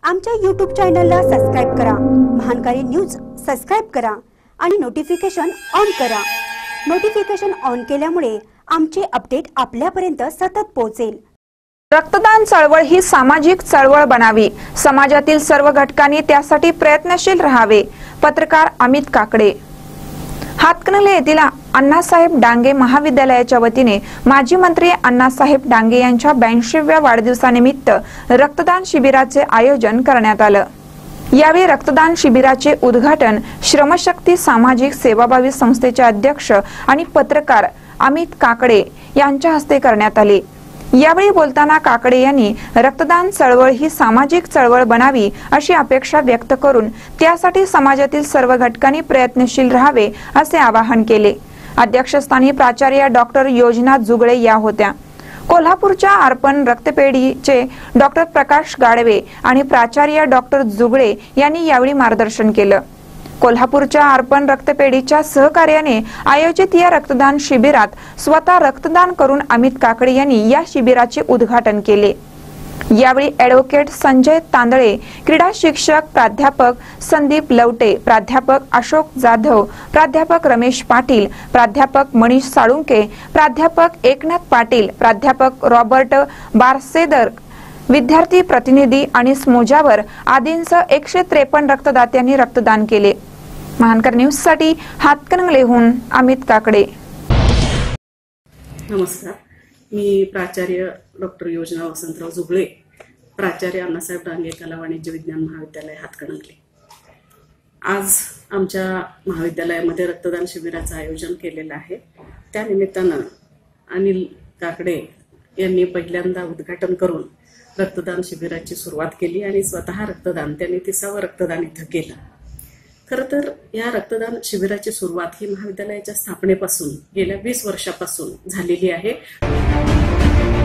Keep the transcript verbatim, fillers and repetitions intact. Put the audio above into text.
आमच्या यूट्यूब चॅनलला सबस्क्राइब करा, महानकारी न्यूज सबस्क्राइब करा आणि नोटिफिकेशन ऑन करा। नोटिफिकेशन ऑन केल्यामुळे आमचे अपडेट आपल्यापर्यंत सतत पोहोचेल। रक्तदान चळवळ ही सामाजिक चळवळ बनावी, समाजातील सर्व घटकांनी त्यासाठी प्रयत्नशील राहावे। पत्रकार अमित काकडे। हातकणंगले येथील अण्णासाहेब डांगे महाविद्यालयाच्या वतीने माजी मंत्री अण्णासाहेब डांगे यांच्या ब्याऐंशीव्या वाढदिवसानिमित्त रक्तदान शिबिराचे आयोजन करण्यात आलं। यावेळी रक्तदान शिबिराचे उद्घाटन श्रमशक्ती सामाजिक सेवाभावी संस्थेचे अध्यक्ष आणि पत्रकार अमित काकडे यांच्या हस्ते करण्यात आले। यावेळी बोलताना काकडे यांनी रक्तदान चळवळ ही सामाजिक चळवळ बनावी अशी अपेक्षा व्यक्त करून त्यासाठी समाजातील सर्व घटकांनी प्रयत्नशील राहावे असे आवाहन केले। अध्यक्षस्थानी प्राचार्य डॉक्टर योजना जुगळे या होत्या। कोल्हापूरच्या अर्पण रक्तपेढीचे डॉक्टर प्रकाश गाडवे आणि प्राचार्य डॉक्टर जुगळे यांनी यावेळी मार्गदर्शन केलं। कोल्हापूरच्या अर्पण रक्तपेढीच्या सहकार्याने आयोजित या रक्तदान शिबिरात स्वतः रक्तदान करून अमित काकडे यांनी या शिबिराचे उद्घाटन केले। यावेळी ॲडव्होकेट संजय तांदळे, क्रीडा शिक्षक प्राध्यापक संदीप लवटे, प्राध्यापक अशोक जाधव, प्राध्यापक रमेश पाटील, प्राध्यापक मनीष साळुंके, प्राध्यापक एकनाथ पाटील, प्राध्यापक रॉबर्ट बारसेदर, विद्यार्थी प्रतिनिधी अनिस मोजावर आदींसह एकशे त्रेपन्न रक्तदात्यांनी रक्तदान केले। महानकर न्यूज साठी हातकणंगलेहून अमित काकडे। नमस्कार, मी प्राचार्य डॉक्टर योजना वसंतराव जुगळे, प्राचार्य अण्णासाहेब डांगे कला वाणिज्य विज्ञान महाविद्यालय हातकणंगले। आज आमच्या महाविद्यालयामध्ये रक्तदान शिबिराचं आयोजन केलेलं आहे। त्या निमित्तानं अनिल काकडे यांनी पहिल्यांदा उद्घाटन करून रक्तदान शिबिराची सुरुवात केली आणि स्वतः रक्तदान त्यांनी तिसावं रक्तदान इथं केलं। खरं तर या रक्तदान शिबिराची सुरुवात ही महाविद्यालयाच्या स्थापनेपासून गेल्या वीस वर्षापासून झालेली आहे।